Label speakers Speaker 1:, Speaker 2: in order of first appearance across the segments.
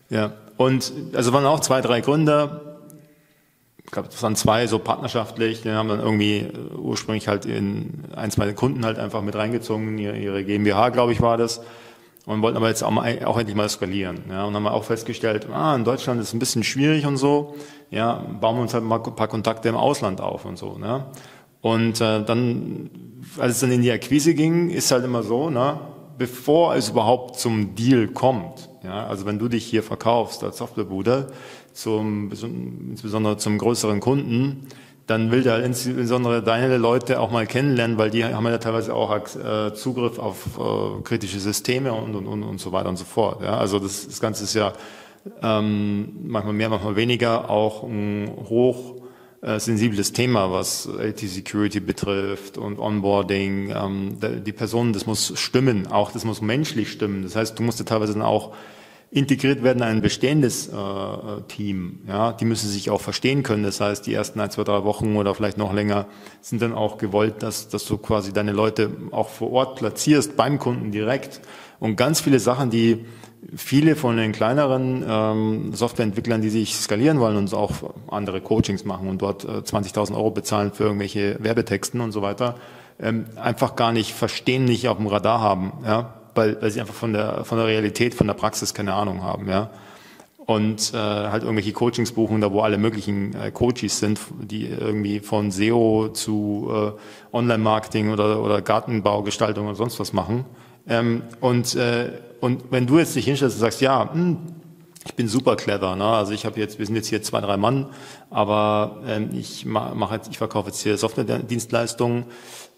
Speaker 1: Ja, und also waren auch 2, 3 Gründer. Ich glaube, das waren 2 so partnerschaftlich, die haben dann irgendwie ursprünglich halt in 1, 2 Kunden halt einfach mit reingezogen, ihre GmbH, glaube ich, war das, und wollten aber jetzt auch endlich mal skalieren. Ja, und haben auch festgestellt, in Deutschland ist es ein bisschen schwierig und so, ja, bauen wir uns halt mal ein paar Kontakte im Ausland auf und so. Ne? Und dann, als es dann in die Akquise ging, ist halt immer so, ne, bevor es überhaupt zum Deal kommt, ja, also wenn du dich hier verkaufst als Softwarebude, insbesondere zum größeren Kunden, dann will der insbesondere deine Leute auch mal kennenlernen, weil die haben ja teilweise auch Zugriff auf kritische Systeme und so weiter und so fort. Ja, also das Ganze ist ja manchmal mehr, manchmal weniger auch ein hochsensibles Thema, was IT-Security betrifft und Onboarding. Die Person, das muss stimmen, auch das muss menschlich stimmen. Das heißt, du musst ja teilweise dann auch integriert werden in ein bestehendes Team. Ja, die müssen sich auch verstehen können. Das heißt, die ersten 1, 2, 3 Wochen oder vielleicht noch länger sind dann auch gewollt, dass du quasi deine Leute auch vor Ort platzierst, beim Kunden direkt. Und ganz viele Sachen, die viele von den kleineren Softwareentwicklern, die sich skalieren wollen und auch andere Coachings machen und dort 20.000 € bezahlen für irgendwelche Werbetexten und so weiter, einfach gar nicht verstehen, nicht auf dem Radar haben, ja, weil sie einfach von der Realität, von der Praxis keine Ahnung haben, ja. Und halt irgendwelche Coachings buchen, da wo alle möglichen Coaches sind, die irgendwie von SEO zu Online-Marketing oder Gartenbaugestaltung oder sonst was machen. Und wenn du jetzt dich hinstellst und sagst, ja, ich bin super clever, ne? Also wir sind jetzt hier 2, 3 Mann, aber ich verkaufe jetzt hier Software-Dienstleistungen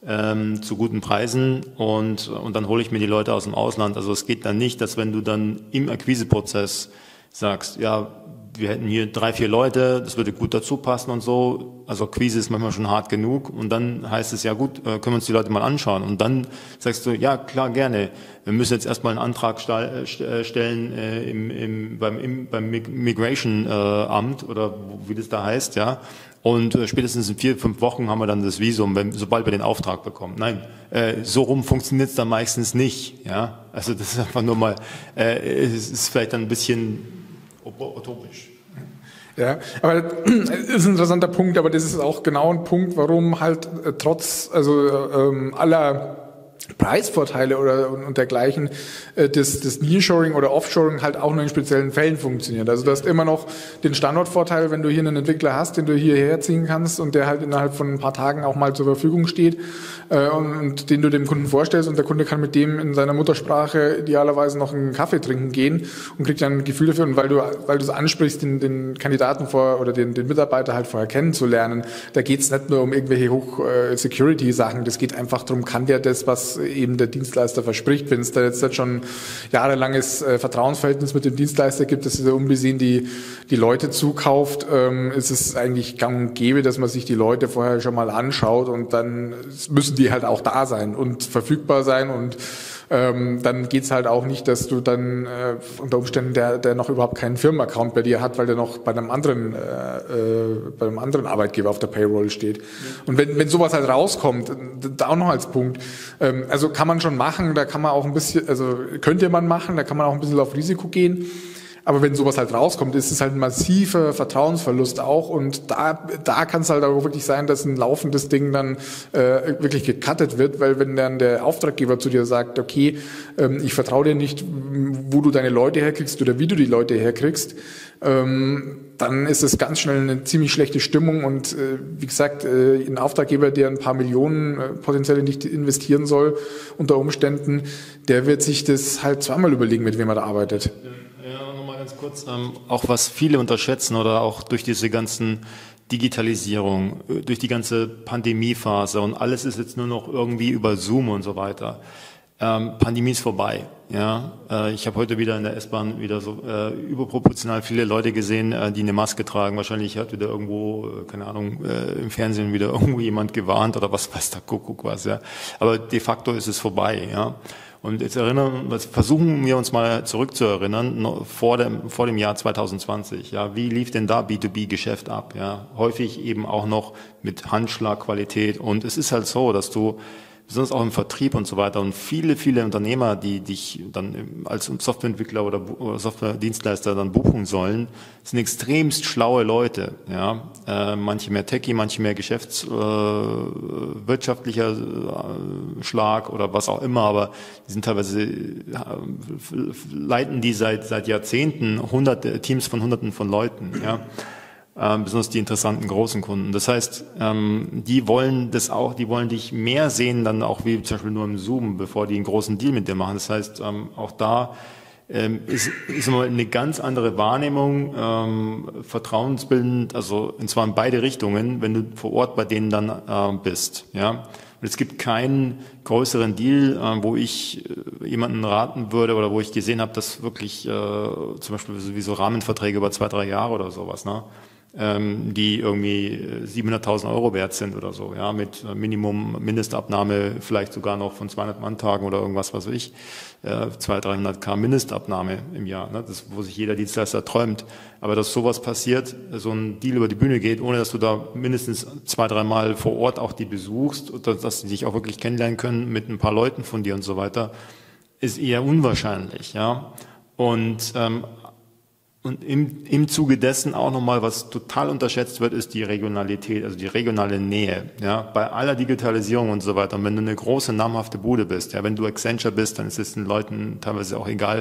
Speaker 1: zu guten Preisen und dann hole ich mir die Leute aus dem Ausland. Also es geht dann nicht, dass wenn du dann im Akquiseprozess sagst, ja, wir hätten hier 3, 4 Leute, das würde gut dazu passen und so. Also Akquise ist manchmal schon hart genug und dann heißt es, ja gut, können wir uns die Leute mal anschauen. Und dann sagst du, ja klar, gerne. Wir müssen jetzt erstmal einen Antrag stellen beim Migration Amt oder wie das da heißt, ja. Und spätestens in 4, 5 Wochen haben wir dann das Visum, sobald wir den Auftrag bekommen. Nein, so rum funktioniert es dann meistens nicht. Ja, also das ist einfach nur mal, es ist vielleicht dann ein bisschen utopisch.
Speaker 2: Ja, aber das ist ein interessanter Punkt, aber das ist auch genau ein Punkt, warum halt trotz aller Preisvorteile und dergleichen das Nearshoring oder Offshoring halt auch nur in speziellen Fällen funktioniert. Also du hast immer noch den Standortvorteil, wenn du hier einen Entwickler hast, den du hierher ziehen kannst und der halt innerhalb von ein paar Tagen auch mal zur Verfügung steht und den du dem Kunden vorstellst und der Kunde kann mit dem in seiner Muttersprache idealerweise noch einen Kaffee trinken gehen und kriegt dann ein Gefühl dafür. Und weil du es ansprichst, den Kandidaten oder den Mitarbeiter halt vorher kennenzulernen, da geht es nicht nur um irgendwelche Hoch-Security-Sachen, das geht einfach darum, kann der das, was eben der Dienstleister verspricht. Wenn es da jetzt schon jahrelanges Vertrauensverhältnis mit dem Dienstleister gibt, dass er unbesehen die Leute zukauft, ist es eigentlich gang und gäbe, dass man sich die Leute vorher schon mal anschaut und dann müssen die halt auch da sein und verfügbar sein und dann geht's halt auch nicht, dass du dann unter Umständen der noch überhaupt keinen Firmenaccount bei dir hat, weil der noch bei einem anderen Arbeitgeber auf der Payroll steht. Und wenn sowas halt rauskommt, da auch noch als Punkt, also kann man schon machen, da kann man auch ein bisschen, also könnte man machen, da kann man auch ein bisschen auf Risiko gehen. Aber wenn sowas halt rauskommt, ist es halt ein massiver Vertrauensverlust auch und da kann es halt auch wirklich sein, dass ein laufendes Ding dann wirklich gecuttet wird, weil wenn dann der Auftraggeber zu dir sagt, okay, ich vertraue dir nicht, wo du deine Leute herkriegst oder wie du die Leute herkriegst, dann ist es ganz schnell eine ziemlich schlechte Stimmung und wie gesagt, ein Auftraggeber, der ein paar Millionen potenziell nicht investieren soll unter Umständen, der wird sich das halt zweimal überlegen, mit wem er da arbeitet.
Speaker 1: Ganz kurz, auch was viele unterschätzen oder auch durch diese ganzen Digitalisierung, durch die ganze Pandemiephase und alles ist jetzt nur noch irgendwie über Zoom und so weiter. Pandemie ist vorbei. Ja, ich habe heute wieder in der S-Bahn wieder so überproportional viele Leute gesehen, die eine Maske tragen. Wahrscheinlich hat wieder irgendwo, keine Ahnung, im Fernsehen wieder irgendwo jemand gewarnt oder was weiß der Kuckuck was. Ja, aber de facto ist es vorbei. Ja. Und jetzt versuchen wir uns mal zurückzuerinnern vor dem Jahr 2020. Ja, wie lief denn da B2B-Geschäft ab? Ja, häufig eben auch noch mit Handschlagqualität. Und es ist halt so, dass du besonders auch im Vertrieb und so weiter. Und viele Unternehmer, die dich dann als Softwareentwickler oder Softwaredienstleister dann buchen sollen, sind extremst schlaue Leute. Ja, manche mehr Techie, manche mehr wirtschaftlicher Schlag oder was auch immer, aber die sind teilweise, leiten die seit Jahrzehnten Teams von Hunderten von Leuten. Ja. Besonders die interessanten großen Kunden. Das heißt, die wollen dich mehr sehen, dann auch wie zum Beispiel nur im Zoom, bevor die einen großen Deal mit dir machen. Das heißt, auch da ist immer eine ganz andere Wahrnehmung, vertrauensbildend, also und zwar in beide Richtungen, wenn du vor Ort bei denen dann bist. Ja. Und es gibt keinen größeren Deal, wo ich jemanden raten würde oder wo ich gesehen habe, dass wirklich zum Beispiel wie so Rahmenverträge über 2-3 Jahre oder sowas, ne? Die irgendwie 700.000 Euro wert sind oder so, ja, mit Mindestabnahme, vielleicht sogar noch von 200 Manntagen oder irgendwas, was weiß ich, 200-300k Mindestabnahme im Jahr, ne, das, wo sich jeder Dienstleister träumt. Aber dass sowas passiert, so ein Deal über die Bühne geht, ohne dass du da mindestens 2-3 Mal vor Ort auch die besuchst, dass die dich auch wirklich kennenlernen können mit ein paar Leuten von dir und so weiter, ist eher unwahrscheinlich, ja. Und im Zuge dessen auch nochmal, was total unterschätzt wird, ist die Regionalität, also die regionale Nähe. Ja, bei aller Digitalisierung und so weiter. Und wenn du eine große, namhafte Bude bist, ja, wenn du Accenture bist, dann ist es den Leuten teilweise auch egal,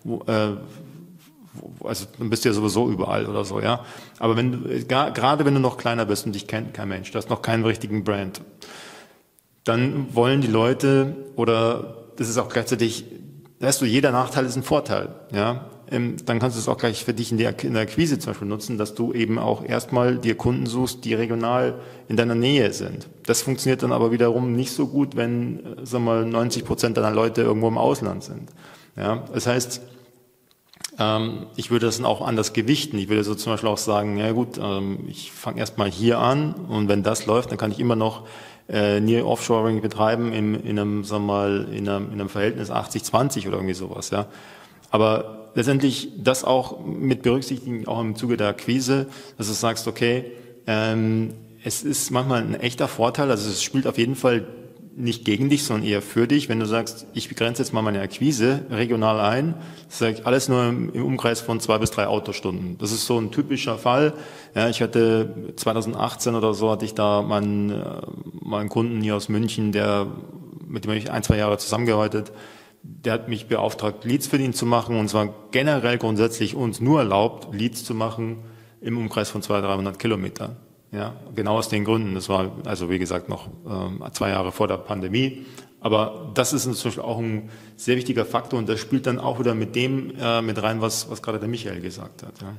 Speaker 1: also dann bist du ja sowieso überall oder so, ja. Aber gerade wenn du noch kleiner bist und dich kennt kein Mensch, du hast noch keinen richtigen Brand, dann wollen die Leute, oder das ist auch gleichzeitig, weißt du, jeder Nachteil ist ein Vorteil, ja. Dann kannst du es auch gleich für dich in der Akquise zum Beispiel nutzen, dass du eben auch erstmal dir Kunden suchst, die regional in deiner Nähe sind. Das funktioniert dann aber wiederum nicht so gut, wenn, sagen wir mal, 90% deiner Leute irgendwo im Ausland sind. Ja, das heißt, ich würde das dann auch anders gewichten. Ich würde so zum Beispiel auch sagen, ja gut, ich fange erstmal hier an und wenn das läuft, dann kann ich immer noch Near Offshoring betreiben in einem, sagen wir mal, in einem Verhältnis 80-20 oder irgendwie sowas, ja. Aber letztendlich das auch mit berücksichtigen, auch im Zuge der Akquise, dass du sagst, okay, es ist manchmal ein echter Vorteil, also es spielt auf jeden Fall nicht gegen dich, sondern eher für dich, wenn du sagst, ich begrenze jetzt mal meine Akquise regional ein, das sage ich alles nur im Umkreis von 2 bis 3 Autostunden. Das ist so ein typischer Fall. Ja, ich hatte 2018 oder so, hatte ich da meinen Kunden hier aus München, mit dem habe ich 1-2 Jahre zusammengearbeitet. Der hat mich beauftragt, Leads für ihn zu machen, und zwar generell grundsätzlich uns nur erlaubt, Leads zu machen im Umkreis von 200-300 Kilometern. Ja, genau aus den Gründen. Das war also, wie gesagt, noch 2 Jahre vor der Pandemie. Aber das ist zum Beispiel auch ein sehr wichtiger Faktor, und das spielt dann auch wieder mit dem mit rein, was gerade der Michael gesagt hat. Ja.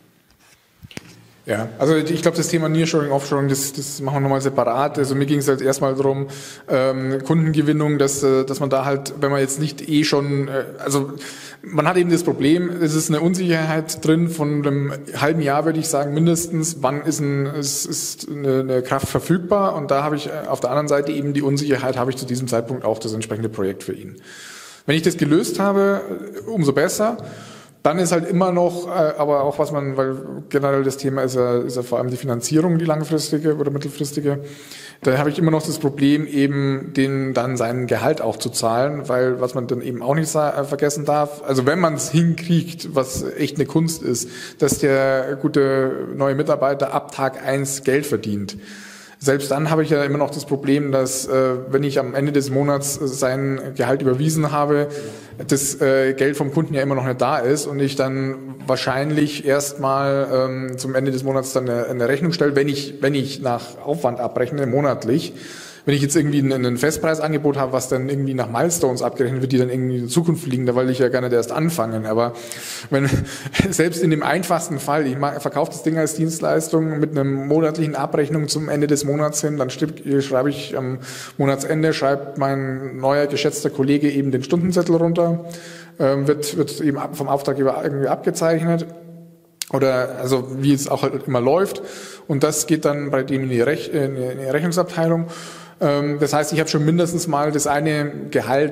Speaker 2: Ja, also ich glaube, das Thema Nearshoring, Offshoring, das machen wir nochmal separat. Also mir ging es halt erstmal darum, Kundengewinnung, dass man da halt, wenn man jetzt nicht schon, also man hat eben das Problem, es ist eine Unsicherheit drin von einem halben Jahr, würde ich sagen, mindestens, wann ist eine Kraft verfügbar, und da habe ich auf der anderen Seite eben die Unsicherheit, habe ich zu diesem Zeitpunkt auch das entsprechende Projekt für ihn. Wenn ich das gelöst habe, umso besser. Dann ist halt immer noch, aber auch weil generell das Thema ist ja vor allem die Finanzierung, die langfristige oder mittelfristige. Da habe ich immer noch das Problem, eben denen dann seinen Gehalt auch zu zahlen, weil was man dann eben auch nicht vergessen darf, also wenn man es hinkriegt, was echt eine Kunst ist, dass der gute neue Mitarbeiter ab Tag 1 Geld verdient. Selbst dann habe ich ja immer noch das Problem, dass wenn ich am Ende des Monats sein Gehalt überwiesen habe, das Geld vom Kunden ja immer noch nicht da ist und ich dann wahrscheinlich erstmal zum Ende des Monats dann eine Rechnung stelle, wenn ich nach Aufwand abrechne, monatlich. Wenn ich jetzt irgendwie ein Festpreisangebot habe, was dann irgendwie nach Milestones abgerechnet wird, die dann irgendwie in die Zukunft liegen, da wollte ich ja gar nicht erst anfangen. Aber selbst in dem einfachsten Fall, ich verkaufe das Ding als Dienstleistung mit einer monatlichen Abrechnung zum Ende des Monats hin, dann schreibe ich am Monatsende, schreibt mein neuer geschätzter Kollege eben den Stundenzettel runter, wird eben vom Auftraggeber irgendwie abgezeichnet. Oder also wie es auch halt immer läuft. Und das geht dann bei dem in die Rechnungsabteilung. Das heißt, ich habe schon mindestens mal das eine Gehalt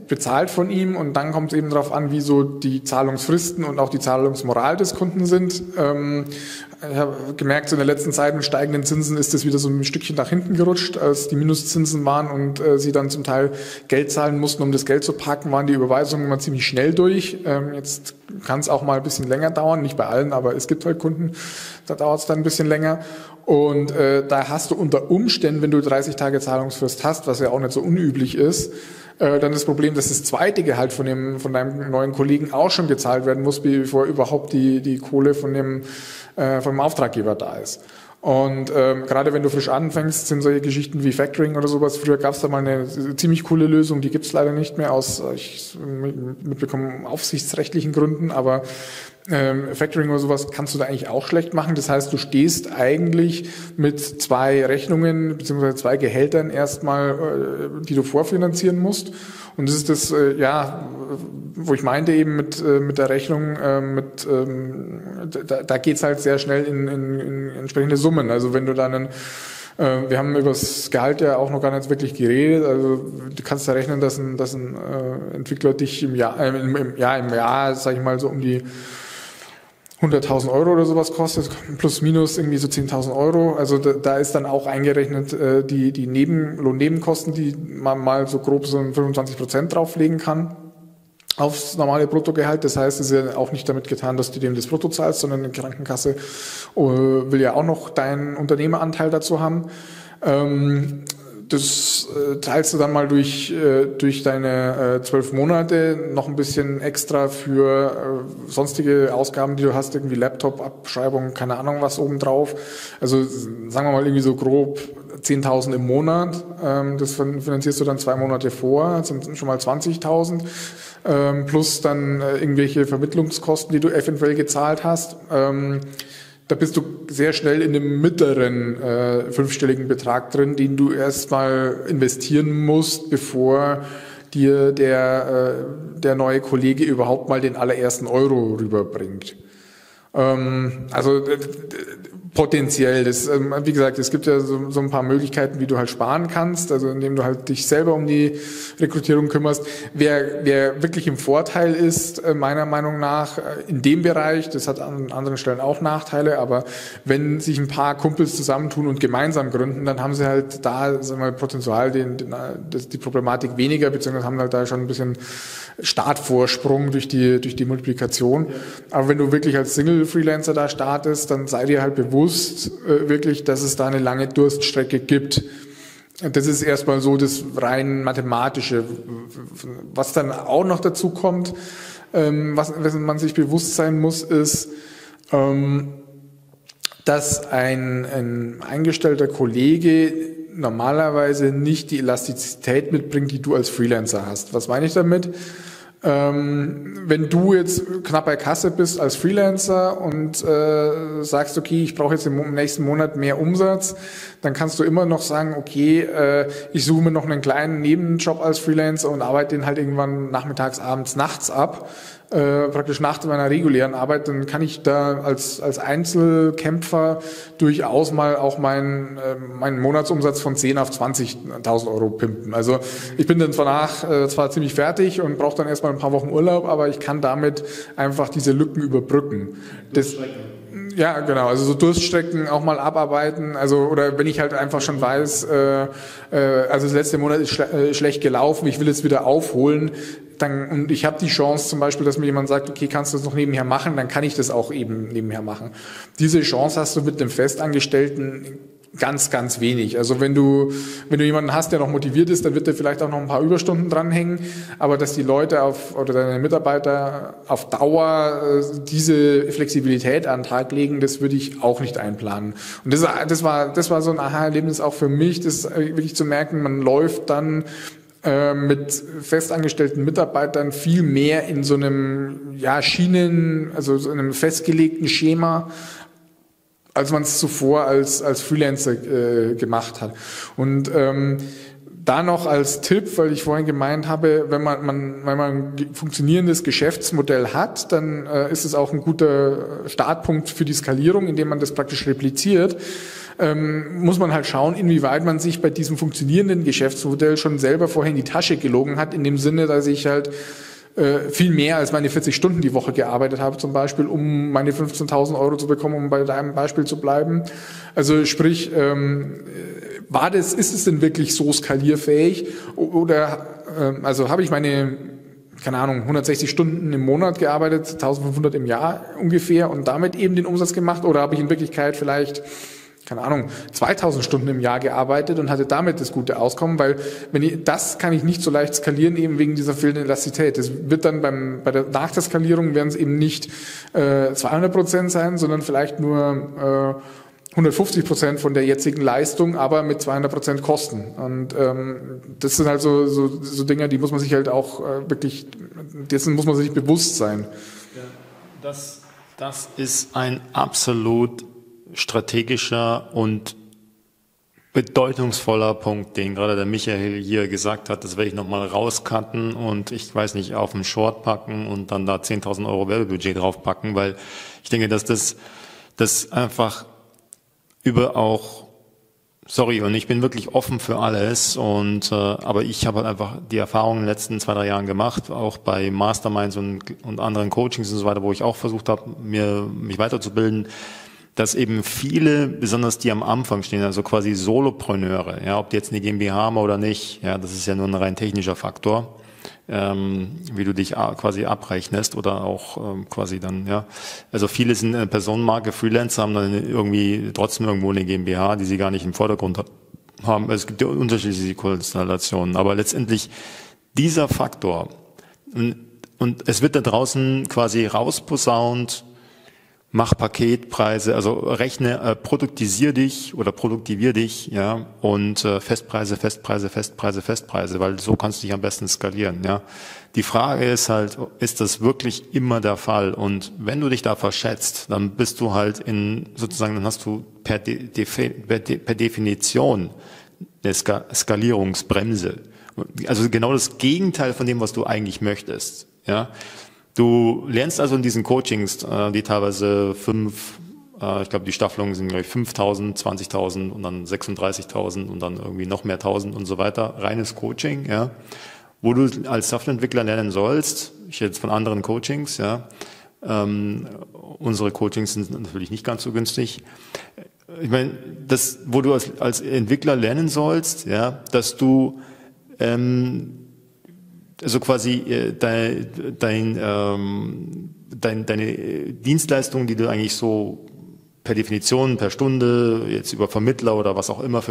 Speaker 2: bezahlt von ihm und dann kommt es eben darauf an, wie so die Zahlungsfristen und auch die Zahlungsmoral des Kunden sind. Ich habe gemerkt, so in der letzten Zeit mit steigenden Zinsen ist das wieder so ein Stückchen nach hinten gerutscht, als die Minuszinsen waren und sie dann zum Teil Geld zahlen mussten, um das Geld zu parken, waren die Überweisungen immer ziemlich schnell durch. Jetzt kann es auch mal ein bisschen länger dauern, nicht bei allen, aber es gibt halt Kunden, da dauert es dann ein bisschen länger. Und da hast du unter Umständen, wenn du 30 Tage Zahlungsfrist hast, was ja auch nicht so unüblich ist, dann das Problem, dass das zweite Gehalt von deinem neuen Kollegen auch schon gezahlt werden muss, bevor überhaupt die Kohle vom Auftraggeber da ist. Und gerade wenn du frisch anfängst, sind solche Geschichten wie Factoring oder sowas. Früher gab es da mal eine ziemlich coole Lösung, die gibt's leider nicht mehr aus, ich mitbekomme, aufsichtsrechtlichen Gründen, aber Factoring oder sowas kannst du da eigentlich auch schlecht machen. Das heißt, du stehst eigentlich mit 2 Rechnungen bzw. 2 Gehältern erstmal, die du vorfinanzieren musst. Und das ist das, wo ich meinte eben mit der Rechnung, da geht's halt sehr schnell in entsprechende Summen. Also wenn du dann wir haben über das Gehalt ja auch noch gar nicht wirklich geredet. Also du kannst da rechnen, dass ein Entwickler dich im Jahr, sag ich mal, so um die 100.000 Euro oder sowas kostet, plus minus irgendwie so 10.000 Euro. Also da ist dann auch eingerechnet die Lohnnebenkosten, die man mal so grob so 25% drauflegen kann aufs normale Bruttogehalt. Das heißt, es ist ja auch nicht damit getan, dass du dem das Brutto zahlst, sondern die Krankenkasse will ja auch noch deinen Unternehmeranteil dazu haben. Das teilst du dann mal durch deine 12 Monate noch ein bisschen extra für sonstige Ausgaben, die du hast, irgendwie Laptop, Abschreibung, keine Ahnung was obendrauf. Also sagen wir mal irgendwie so grob 10.000 im Monat. Das finanzierst du dann 2 Monate vor, das sind schon mal 20.000. Plus dann irgendwelche Vermittlungskosten, die du eventuell gezahlt hast. Da bist du sehr schnell in dem mittleren 5-stelligen Betrag drin, den du erstmal investieren musst, bevor dir der neue Kollege überhaupt mal den allerersten Euro rüberbringt. Also potenziell, wie gesagt, es gibt ja so ein paar Möglichkeiten, wie du halt sparen kannst, also indem du halt dich selber um die Rekrutierung kümmerst. Wer wirklich im Vorteil ist, meiner Meinung nach, in dem Bereich, das hat an anderen Stellen auch Nachteile, aber wenn sich ein paar Kumpels zusammentun und gemeinsam gründen, dann haben sie halt da, sagen wir mal, Potenzial, die Problematik weniger, beziehungsweise haben halt da schon ein bisschen Startvorsprung durch die Multiplikation. Aber wenn du wirklich als Single-Freelancer da startest, dann sei dir halt bewusst, wirklich, dass es da eine lange Durststrecke gibt. Das ist erstmal so das rein mathematische. Was dann auch noch dazu kommt, was man sich bewusst sein muss, ist, dass ein eingestellter Kollege normalerweise nicht die Elastizität mitbringt, die du als Freelancer hast. Was meine ich damit? Wenn du jetzt knapp bei Kasse bist als Freelancer und sagst, okay, ich brauche jetzt im nächsten Monat mehr Umsatz, dann kannst du immer noch sagen, okay, ich suche mir noch einen kleinen Nebenjob als Freelancer und arbeite den halt irgendwann nachmittags, abends, nachts ab, praktisch nach meiner regulären Arbeit. Dann kann ich da als Einzelkämpfer durchaus mal auch meinen Monatsumsatz von 10 auf 20.000 Euro pimpen. Also ich bin dann zwar ziemlich fertig und brauche dann erstmal ein paar Wochen Urlaub, aber ich kann damit einfach diese Lücken überbrücken. Ja, genau, also so Durststrecken auch mal abarbeiten, also oder wenn ich halt einfach schon weiß, also das letzte Monat ist schlecht gelaufen, ich will jetzt wieder aufholen, und ich habe die Chance zum Beispiel, dass mir jemand sagt, okay, kannst du das noch nebenher machen, dann kann ich das auch eben nebenher machen. Diese Chance hast du mit einem Festangestellten ganz, ganz wenig. Also wenn du jemanden hast, der noch motiviert ist, dann wird der vielleicht auch noch ein paar Überstunden dranhängen, aber dass die Leute oder deine Mitarbeiter auf Dauer diese Flexibilität an den Tag legen, das würde ich auch nicht einplanen. Und das war so ein Aha-Erlebnis auch für mich, das wirklich zu merken, man läuft dann mit festangestellten Mitarbeitern viel mehr in so einem also so einem festgelegten Schema, als man es zuvor als Freelancer gemacht hat. Und da noch als Tipp, weil ich vorhin gemeint habe, wenn man ein funktionierendes Geschäftsmodell hat, dann ist es auch ein guter Startpunkt für die Skalierung, indem man das praktisch repliziert. muss man halt schauen, inwieweit man sich bei diesem funktionierenden Geschäftsmodell schon selber vorher in die Tasche gelogen hat, in dem Sinne, dass ich halt viel mehr als meine 40 Stunden die Woche gearbeitet habe, zum Beispiel, um meine 15.000 Euro zu bekommen, um bei deinem Beispiel zu bleiben. Also sprich, ist es denn wirklich so skalierfähig? Oder also habe ich meine, keine Ahnung, 160 Stunden im Monat gearbeitet, 1.500 im Jahr ungefähr und damit eben den Umsatz gemacht? Oder habe ich in Wirklichkeit vielleicht, keine Ahnung, 2.000 Stunden im Jahr gearbeitet und hatte damit das gute Auskommen, weil das kann ich nicht so leicht skalieren, eben wegen dieser fehlenden Elastizität. Das wird dann nach der Skalierung werden es eben nicht 200% sein, sondern vielleicht nur 150% von der jetzigen Leistung, aber mit 200% Kosten. Und das sind halt so Dinge, die muss man sich halt auch dessen muss man sich bewusst sein.
Speaker 1: Ja, das ist ein absolut strategischer und bedeutungsvoller Punkt, den gerade der Michael hier gesagt hat. Das werde ich nochmal rauscutten und ich weiß nicht, auf den Short packen und dann da 10.000 Euro Werbebudget draufpacken, weil ich denke, dass das einfach und ich bin wirklich offen für alles aber ich habe halt einfach die Erfahrung in den letzten 2-3 Jahren gemacht, auch bei Masterminds und anderen Coachings und so weiter, wo ich auch versucht habe, mich weiterzubilden, dass eben viele, besonders die am Anfang stehen, also quasi Solopreneure, ja, ob die jetzt eine GmbH haben oder nicht, ja, das ist ja nur ein rein technischer Faktor, wie du dich quasi abrechnest oder auch quasi dann, ja. Also viele sind eine Personenmarke, Freelancer haben dann irgendwie trotzdem irgendwo eine GmbH, die sie gar nicht im Vordergrund haben. Es gibt ja unterschiedliche Konstellationen, aber letztendlich dieser Faktor und es wird da draußen quasi rausposaunt, mach Paketpreise, also rechne, produktivier dich, ja, und Festpreise, weil so kannst du dich am besten skalieren, ja. Die Frage ist halt, ist das wirklich immer der Fall? Und wenn du dich da verschätzt, dann bist du halt dann hast du per Definition eine Skalierungsbremse. Also genau das Gegenteil von dem, was du eigentlich möchtest, ja. Du lernst also in diesen Coachings, die teilweise ich glaube, die Staffelungen sind gleich 5.000, 20.000 und dann 36.000 und dann irgendwie noch mehr 1.000 und so weiter. Reines Coaching, ja, wo du als Softwareentwickler lernen sollst. Ich jetzt von anderen Coachings, ja. Unsere Coachings sind natürlich nicht ganz so günstig. Ich meine, wo du als Entwickler lernen sollst, ja, dass du also quasi deine Dienstleistung, die du eigentlich so per Definition, per Stunde, jetzt über Vermittler oder was auch immer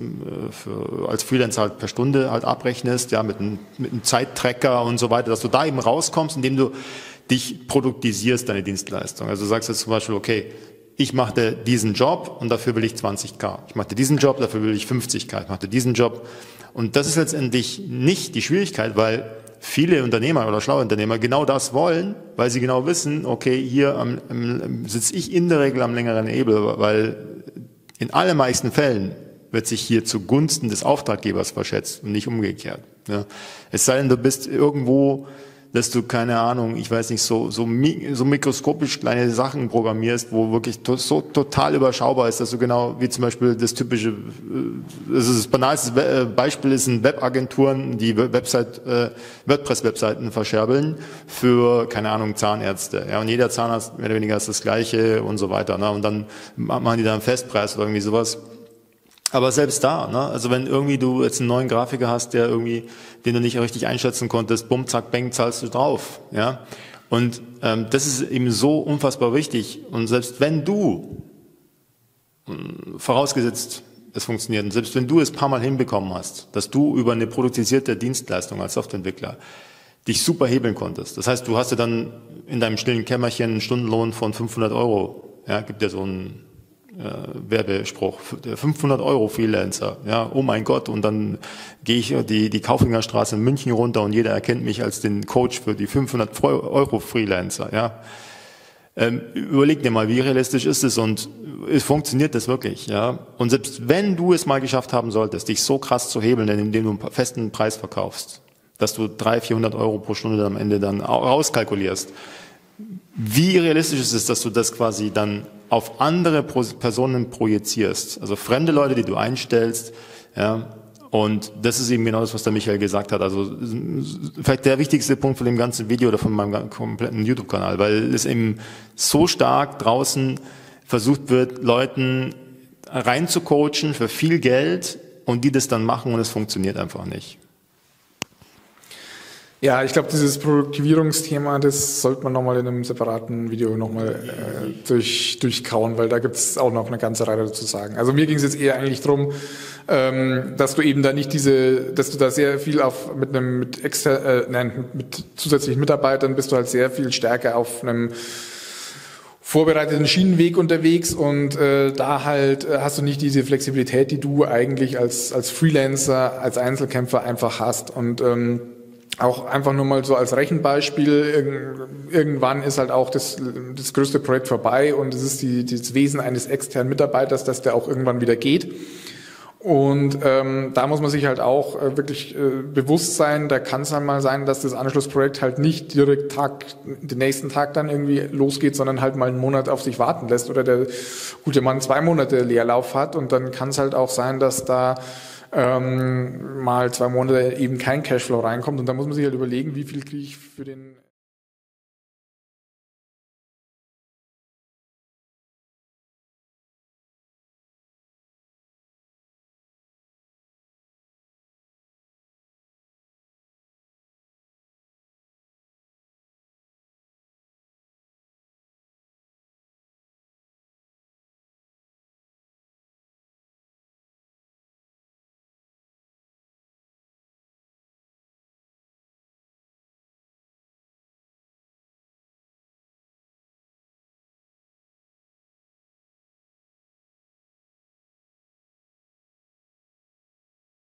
Speaker 1: als Freelancer halt per Stunde halt abrechnest, ja, mit einem Zeittracker und so weiter, dass du da eben rauskommst, indem du dich produktisierst, deine Dienstleistung. Also du sagst jetzt zum Beispiel, okay, ich mache diesen Job und dafür will ich 20.000. Ich mache diesen Job, dafür will ich 50.000. Ich mache diesen Job. Und das ist letztendlich nicht die Schwierigkeit, weil viele Unternehmer oder schlaue Unternehmer genau das wollen, weil sie genau wissen, okay, hier sitze ich in der Regel am längeren Hebel, weil in allermeisten Fällen wird sich hier zugunsten des Auftraggebers verschätzt und nicht umgekehrt. Ja. Es sei denn, du bist irgendwo, dass du, keine Ahnung, ich weiß nicht, so mikroskopisch kleine Sachen programmierst, wo wirklich so total überschaubar ist, dass du genau, wie zum Beispiel das typische, das banalste Beispiel sind Webagenturen, die WordPress-Webseiten verscherbeln für, keine Ahnung, Zahnärzte. Ja, und jeder Zahnarzt mehr oder weniger ist das Gleiche und so weiter. Ne? Und dann machen die da einen Festpreis oder irgendwie sowas. Aber selbst da, ne? Also wenn irgendwie du jetzt einen neuen Grafiker hast, den du nicht richtig einschätzen konntest, bumm, zack, bang, zahlst du drauf, ja. Und das ist eben so unfassbar wichtig. Und selbst wenn du, vorausgesetzt, es funktioniert, und selbst wenn du es ein paar Mal hinbekommen hast, dass du über eine produktisierte Dienstleistung als Softwareentwickler dich super hebeln konntest. Das heißt, du hast ja dann in deinem stillen Kämmerchen einen Stundenlohn von 500 Euro. Ja, gibt ja so einen Werbespruch, 500 Euro Freelancer, ja, oh mein Gott, und dann gehe ich die Kaufringerstraße in München runter und jeder erkennt mich als den Coach für die 500 Euro Freelancer, ja. Überleg dir mal, wie realistisch ist es und funktioniert das wirklich, ja. Und selbst wenn du es mal geschafft haben solltest, dich so krass zu hebeln, indem du einen festen Preis verkaufst, dass du 300-400 Euro pro Stunde am Ende dann rauskalkulierst, wie realistisch ist es, dass du das quasi dann auf andere Personen projizierst, also fremde Leute, die du einstellst, ja, und das ist eben genau das, was der Michael gesagt hat. Also vielleicht der wichtigste Punkt von dem ganzen Video oder von meinem kompletten YouTube-Kanal, weil es eben so stark draußen versucht wird, Leuten reinzucoachen für viel Geld und die das dann machen und es funktioniert einfach nicht.
Speaker 2: Ja, ich glaube, dieses Produktivierungsthema, das sollte man nochmal in einem separaten Video nochmal durchkauen, weil da gibt es auch noch eine ganze Reihe dazu sagen. Also mir ging es jetzt eher eigentlich drum, dass du eben da nicht dass du da sehr viel mit zusätzlichen Mitarbeitern bist du halt sehr viel stärker auf einem vorbereiteten Schienenweg unterwegs und da halt hast du nicht diese Flexibilität, die du eigentlich als Freelancer, als Einzelkämpfer einfach hast und auch einfach nur mal so als Rechenbeispiel, irgendwann ist halt auch das größte Projekt vorbei und es ist das Wesen eines externen Mitarbeiters, dass der auch irgendwann wieder geht. Und da muss man sich halt auch wirklich bewusst sein, da kann es dann mal sein, dass das Anschlussprojekt halt nicht direkt den nächsten Tag dann irgendwie losgeht, sondern halt mal einen Monat auf sich warten lässt oder der gute Mann 2 Monate Leerlauf hat und dann kann es halt auch sein, dass da mal 2 Monate eben kein Cashflow reinkommt und da muss man sich halt überlegen, wie viel kriege ich für den